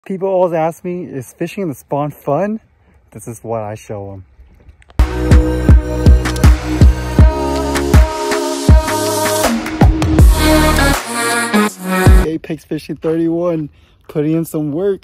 People always ask me, is fishing in the spawn fun? This is what I show them. Apex Fishing 31, putting in some work.